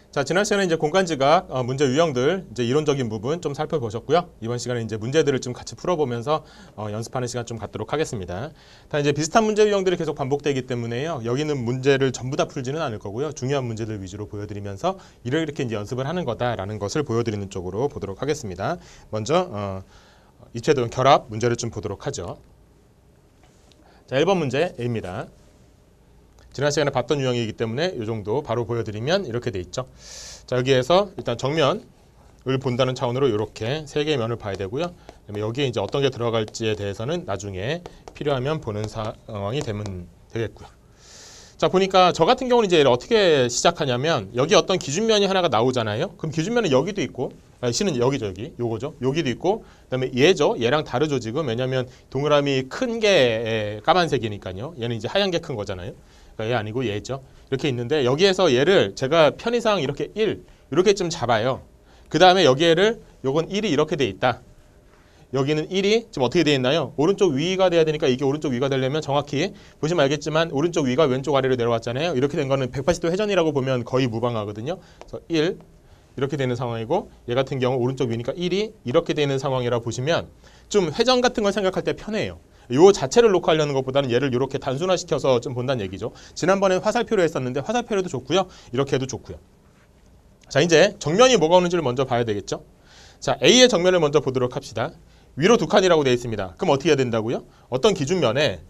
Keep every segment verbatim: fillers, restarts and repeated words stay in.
자, 지난 시간에 이제 공간지각 어, 문제 유형들 이제 이론적인 부분 좀 살펴보셨고요. 이번 시간에 이제 문제들을 좀 같이 풀어보면서 어, 연습하는 시간 좀 갖도록 하겠습니다. 다 이제 비슷한 문제 유형들이 계속 반복되기 때문에요. 여기는 문제를 전부 다 풀지는 않을 거고요. 중요한 문제들 위주로 보여드리면서 이렇게 이렇게 이제 연습을 하는 거다라는 것을 보여드리는 쪽으로 보도록 하겠습니다. 먼저 어, 입체도형 결합 문제를 좀 보도록 하죠. 자, 일 번 문제 A입니다. 지난 시간에 봤던 유형이기 때문에 이 정도 바로 보여드리면 이렇게 돼 있죠. 자, 여기에서 일단 정면을 본다는 차원으로 이렇게 세 개의 면을 봐야 되고요. 그다음에 여기에 이제 어떤 게 들어갈지에 대해서는 나중에 필요하면 보는 상황이 되면 되겠고요. 자, 보니까 저 같은 경우는 이제 얘를 어떻게 시작하냐면 여기 어떤 기준면이 하나가 나오잖아요. 그럼 기준면은 여기도 있고, 아니, C는 여기죠, 여기, 요거죠. 여기도 있고, 그다음에 얘죠. 얘랑 다르죠 지금. 왜냐하면 동그라미 큰 게 까만색이니까요. 얘는 이제 하얀 게 큰 거잖아요. 얘 아니고 얘죠. 이렇게 있는데 여기에서 얘를 제가 편의상 이렇게 일 이렇게 좀 잡아요. 그 다음에 여기에를 요건 일이 이렇게 돼 있다. 여기는 일이 지금 어떻게 돼 있나요? 오른쪽 위가 돼야 되니까 이게 오른쪽 위가 되려면 정확히 보시면 알겠지만 오른쪽 위가 왼쪽 아래로 내려왔잖아요. 이렇게 된 거는 백팔십 도 회전이라고 보면 거의 무방하거든요. 그래서 일 이렇게 되는 상황이고 얘 같은 경우 오른쪽 위니까 일이 이렇게 되는 상황이라 보시면 좀 회전 같은 걸 생각할 때 편해요. 요 자체를 놓고 하려는 것보다는 얘를 이렇게 단순화시켜서 좀 본다는 얘기죠. 지난번에 화살표로 했었는데 화살표로도 좋고요. 이렇게 해도 좋고요. 자, 이제 정면이 뭐가 오는지를 먼저 봐야 되겠죠. 자, A의 정면을 먼저 보도록 합시다. 위로 두 칸이라고 되어 있습니다. 그럼 어떻게 해야 된다고요? 어떤 기준면에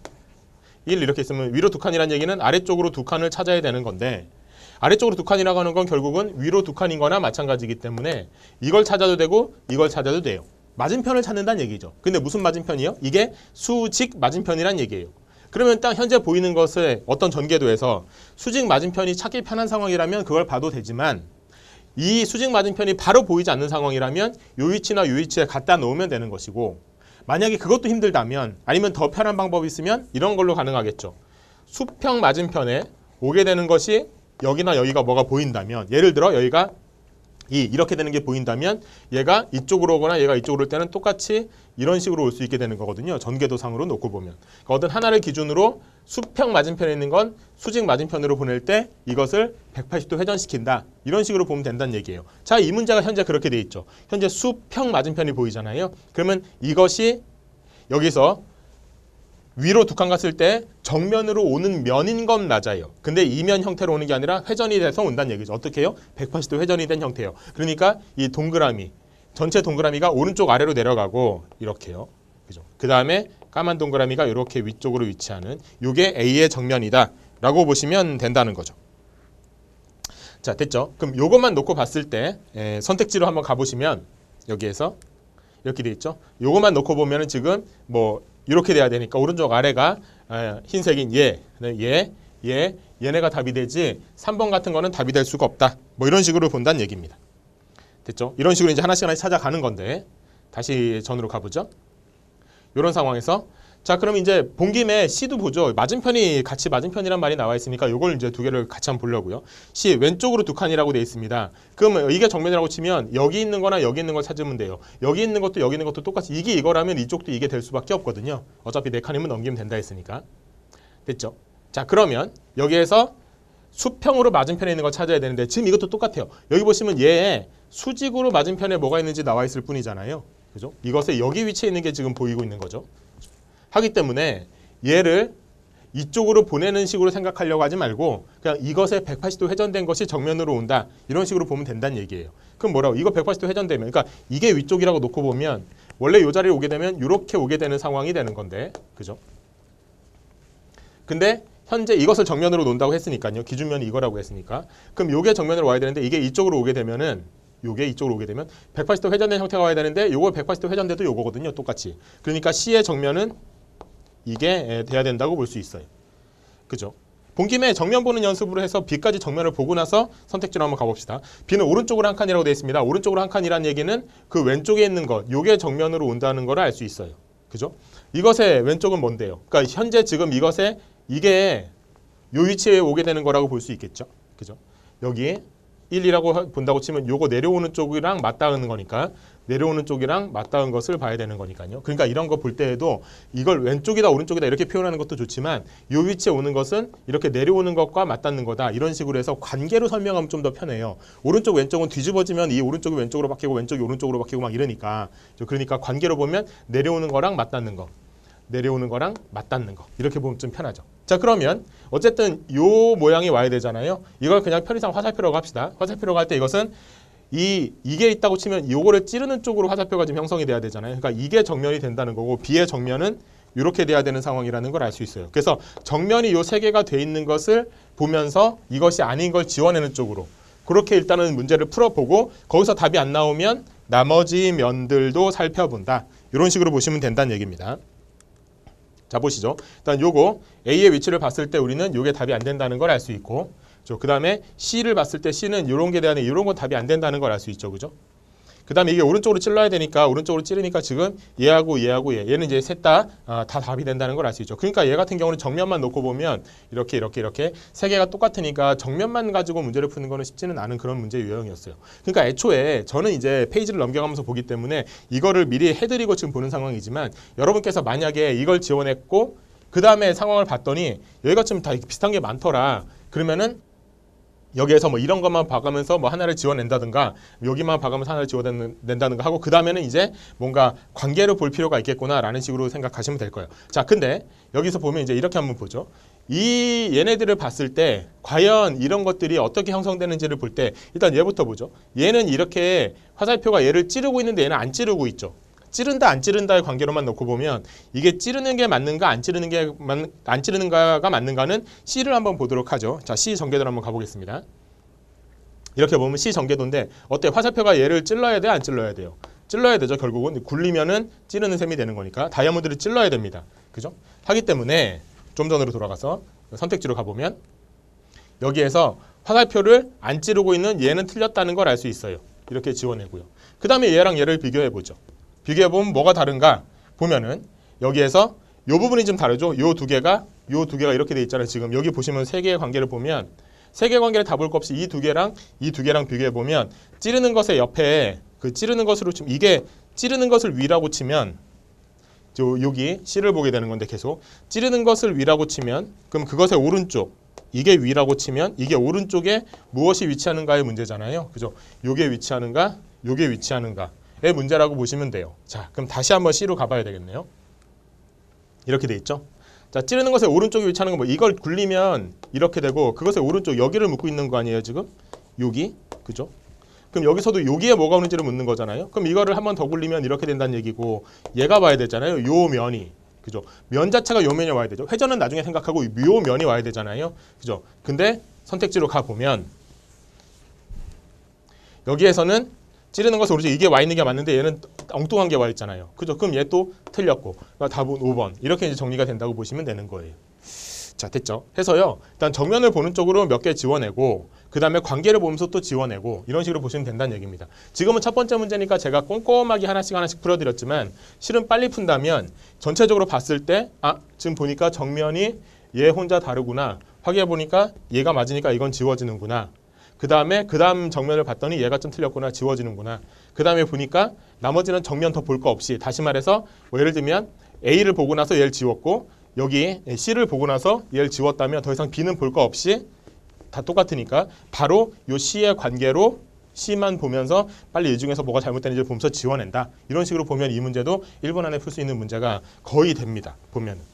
일 이렇게 있으면 위로 두 칸이라는 얘기는 아래쪽으로 두 칸을 찾아야 되는 건데 아래쪽으로 두 칸이라고 하는 건 결국은 위로 두 칸인 거나 마찬가지이기 때문에 이걸 찾아도 되고 이걸 찾아도 돼요. 맞은편을 찾는다는 얘기죠. 근데 무슨 맞은편이요? 이게 수직 맞은편이란 얘기예요. 그러면 딱 현재 보이는 것을 어떤 전개도에서 수직 맞은편이 찾기 편한 상황이라면 그걸 봐도 되지만 이 수직 맞은편이 바로 보이지 않는 상황이라면 요 위치나 요 위치에 갖다 놓으면 되는 것이고 만약에 그것도 힘들다면 아니면 더 편한 방법이 있으면 이런 걸로 가능하겠죠. 수평 맞은편에 오게 되는 것이 여기나 여기가 뭐가 보인다면 예를 들어 여기가 이 이렇게 되는 게 보인다면 얘가 이쪽으로 오거나 얘가 이쪽으로 올 때는 똑같이 이런 식으로 올 수 있게 되는 거거든요. 전개도상으로 놓고 보면. 그러니까 어떤 하나를 기준으로 수평 맞은편에 있는 건 수직 맞은편으로 보낼 때 이것을 백팔십 도 회전시킨다. 이런 식으로 보면 된다는 얘기예요. 자, 이 문제가 현재 그렇게 돼 있죠. 현재 수평 맞은편이 보이잖아요. 그러면 이것이 여기서 위로 두 칸 갔을 때 정면으로 오는 면인 건 맞아요. 근데 이면 형태로 오는 게 아니라 회전이 돼서 온다는 얘기죠. 어떻게 해요? 백팔십 도 회전이 된 형태예요. 그러니까 이 동그라미, 전체 동그라미가 오른쪽 아래로 내려가고 이렇게요. 그죠? 그 다음에 까만 동그라미가 이렇게 위쪽으로 위치하는 이게 A의 정면이다 라고 보시면 된다는 거죠. 자, 됐죠? 그럼 이것만 놓고 봤을 때 에, 선택지로 한번 가보시면 여기에서 이렇게 돼 있죠? 이것만 놓고 보면은 지금 뭐 이렇게 돼야 되니까 오른쪽 아래가 흰색인 얘, 얘, 얘, 얘네가 답이 되지 삼 번 같은 거는 답이 될 수가 없다. 뭐 이런 식으로 본다는 얘기입니다. 됐죠? 이런 식으로 이제 하나씩 하나씩 찾아가는 건데 다시 전으로 가보죠. 이런 상황에서 자, 그럼 이제 본 김에 C도 보죠. 맞은편이 같이 맞은편이란 말이 나와 있으니까 이걸 이제 두 개를 같이 한번 보려고요. C 왼쪽으로 두 칸이라고 되어 있습니다. 그러면 이게 정면이라고 치면 여기 있는 거나 여기 있는 걸 찾으면 돼요. 여기 있는 것도 여기 있는 것도 똑같이 이게 이거라면 이쪽도 이게 될 수밖에 없거든요. 어차피 네 칸이면 넘기면 된다 했으니까. 됐죠? 자, 그러면 여기에서 수평으로 맞은편에 있는 걸 찾아야 되는데 지금 이것도 똑같아요. 여기 보시면 얘 수직으로 맞은편에 뭐가 있는지 나와 있을 뿐이잖아요. 그죠? 이것에 여기 위치에 있는 게 지금 보이고 있는 거죠. 하기 때문에 얘를 이쪽으로 보내는 식으로 생각하려고 하지 말고 그냥 이것에 백팔십 도 회전된 것이 정면으로 온다. 이런 식으로 보면 된다는 얘기예요. 그럼 뭐라고? 이거 백팔십 도 회전되면 그러니까 이게 위쪽이라고 놓고 보면 원래 이 자리에 오게 되면 이렇게 오게 되는 상황이 되는 건데. 그죠? 근데 현재 이것을 정면으로 놓는다고 했으니까요. 기준면이 이거라고 했으니까. 그럼 이게 정면으로 와야 되는데 이게 이쪽으로 오게 되면은 요게 이쪽으로 오게 되면 백팔십 도 회전된 형태가 와야 되는데 요거 백팔십 도 회전돼도 요거거든요. 똑같이. 그러니까 C의 정면은 이게 돼야 된다고 볼 수 있어요. 그죠? 본 김에 정면 보는 연습으로 해서 B까지 정면을 보고 나서 선택지로 한번 가봅시다. B는 오른쪽으로 한 칸이라고 되어 있습니다. 오른쪽으로 한 칸이라는 얘기는 그 왼쪽에 있는 것, 요게 정면으로 온다는 걸 알 수 있어요. 그죠? 이것의 왼쪽은 뭔데요? 그러니까 현재 지금 이것에 이게 요 위치에 오게 되는 거라고 볼 수 있겠죠. 그죠? 여기 일이라고 본다고 치면 요거 내려오는 쪽이랑 맞닿는 거니까 내려오는 쪽이랑 맞닿은 것을 봐야 되는 거니까요. 그러니까 이런 거 볼 때에도 이걸 왼쪽이다 오른쪽이다 이렇게 표현하는 것도 좋지만 요 위치에 오는 것은 이렇게 내려오는 것과 맞닿는 거다 이런 식으로 해서 관계로 설명하면 좀 더 편해요. 오른쪽 왼쪽은 뒤집어지면 이 오른쪽이 왼쪽으로 바뀌고 왼쪽이 오른쪽으로 바뀌고 막 이러니까 그러니까 관계로 보면 내려오는 거랑 맞닿는 거 내려오는 거랑 맞닿는 거 이렇게 보면 좀 편하죠. 자 그러면 어쨌든 요 모양이 와야 되잖아요. 이걸 그냥 편의상 화살표라고 합시다. 화살표라고 할 때 이것은 이 이게 있다고 치면 요거를 찌르는 쪽으로 화살표가 지금 형성이 돼야 되잖아요. 그러니까 이게 정면이 된다는 거고 B의 정면은 이렇게 돼야 되는 상황이라는 걸 알 수 있어요. 그래서 정면이 요 세 개가 돼 있는 것을 보면서 이것이 아닌 걸 지워내는 쪽으로 그렇게 일단은 문제를 풀어보고 거기서 답이 안 나오면 나머지 면들도 살펴본다. 이런 식으로 보시면 된다는 얘기입니다. 자 보시죠. 일단 요거 A의 위치를 봤을 때 우리는 요게 답이 안 된다는 걸 알 수 있고 그 다음에 C를 봤을 때 C는 이런 게 대한 이런 건 답이 안 된다는 걸 알 수 있죠. 그죠? 그 다음에 이게 오른쪽으로 찔러야 되니까 오른쪽으로 찌르니까 지금 얘하고 얘하고 얘 얘는 이제 셋 다 아, 다 답이 된다는 걸 알 수 있죠. 그러니까 얘 같은 경우는 정면만 놓고 보면 이렇게 이렇게 이렇게 세 개가 똑같으니까 정면만 가지고 문제를 푸는 거는 쉽지는 않은 그런 문제 유형이었어요. 그러니까 애초에 저는 이제 페이지를 넘겨가면서 보기 때문에 이거를 미리 해드리고 지금 보는 상황이지만 여러분께서 만약에 이걸 지원했고 그 다음에 상황을 봤더니 여기가 좀 다 비슷한 게 많더라. 그러면은 여기에서 뭐 이런 것만 봐가면서 뭐 하나를 지워낸다든가 여기만 봐가면서 하나를 지워낸다든가 하고 그 다음에는 이제 뭔가 관계를 볼 필요가 있겠구나라는 식으로 생각하시면 될 거예요. 자, 근데 여기서 보면 이제 이렇게 한번 보죠. 이 얘네들을 봤을 때 과연 이런 것들이 어떻게 형성되는지를 볼 때 일단 얘부터 보죠. 얘는 이렇게 화살표가 얘를 찌르고 있는데 얘는 안 찌르고 있죠. 찌른다 안 찌른다의 관계로만 놓고 보면 이게 찌르는 게 맞는가 안 찌르는 게 안 찌르는가가 맞는가는 C를 한번 보도록 하죠. 자, C 전개도를 한번 가보겠습니다. 이렇게 보면 C 전개도인데 어때? 화살표가 얘를 찔러야 돼? 안 찔러야 돼요? 찔러야 되죠. 결국은 굴리면은 찌르는 셈이 되는 거니까 다이아몬드를 찔러야 됩니다. 그죠? 하기 때문에 좀 전으로 돌아가서 선택지로 가보면 여기에서 화살표를 안 찌르고 있는 얘는 틀렸다는 걸 알 수 있어요. 이렇게 지워내고요. 그 다음에 얘랑 얘를 비교해보죠. 비교해보면 뭐가 다른가 보면은 여기에서 요 부분이 좀 다르죠. 요 두 개가 요 두 개가 이렇게 돼 있잖아요. 지금 여기 보시면 세 개의 관계를 보면 세 개의 관계를 다 볼 것 없이 이 두 개랑 이 두 개랑 비교해보면 찌르는 것의 옆에 그 찌르는 것으로 치면 이게 찌르는 것을 위라고 치면 저 여기 C를 보게 되는 건데 계속 찌르는 것을 위라고 치면 그럼 그것의 오른쪽 이게 위라고 치면 이게 오른쪽에 무엇이 위치하는가의 문제잖아요. 그죠? 요게 위치하는가 요게 위치하는가 의 문제라고 보시면 돼요. 자, 그럼 다시 한번 C로 가봐야 되겠네요. 이렇게 돼 있죠. 자, 찌르는 것의 오른쪽에 위치하는 건 뭐 이걸 굴리면 이렇게 되고 그것의 오른쪽 여기를 묻고 있는 거 아니에요 지금? 여기, 그죠? 그럼 여기서도 여기에 뭐가 오는지를 묻는 거잖아요. 그럼 이거를 한 번 더 굴리면 이렇게 된다는 얘기고 얘가 봐야 되잖아요. 요 면이, 그죠? 면 자체가 요 면이 와야 되죠. 회전은 나중에 생각하고 요 면이 와야 되잖아요, 그죠? 근데 선택지로 가 보면 여기에서는 찌르는 것은 오른쪽 이게 와 있는 게 맞는데 얘는 엉뚱한 게 와 있잖아요. 그죠? 그럼 얘 또 틀렸고 그러니까 답은 오 번 이렇게 이제 정리가 된다고 보시면 되는 거예요. 자, 됐죠? 해서요. 일단 정면을 보는 쪽으로 몇 개 지워내고 그 다음에 관계를 보면서 또 지워내고 이런 식으로 보시면 된다는 얘기입니다. 지금은 첫 번째 문제니까 제가 꼼꼼하게 하나씩 하나씩 풀어드렸지만 실은 빨리 푼다면 전체적으로 봤을 때 아, 지금 보니까 정면이 얘 혼자 다르구나. 확인해 보니까 얘가 맞으니까 이건 지워지는구나. 그 다음에 그 다음 정면을 봤더니 얘가 좀 틀렸구나. 지워지는구나. 그 다음에 보니까 나머지는 정면 더 볼 거 없이 다시 말해서 뭐 예를 들면 A를 보고 나서 얘를 지웠고 여기 C를 보고 나서 얘를 지웠다면 더 이상 B는 볼 거 없이 다 똑같으니까 바로 요 C의 관계로 C만 보면서 빨리 이 중에서 뭐가 잘못되는지 보면서 지워낸다. 이런 식으로 보면 이 문제도 일 분 안에 풀 수 있는 문제가 거의 됩니다. 보면